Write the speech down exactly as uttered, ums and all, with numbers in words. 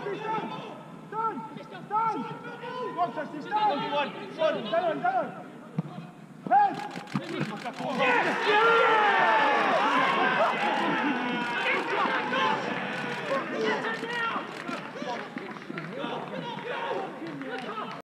Stand! Stand! One touch, stand! One, one, down, down! Head! Yes!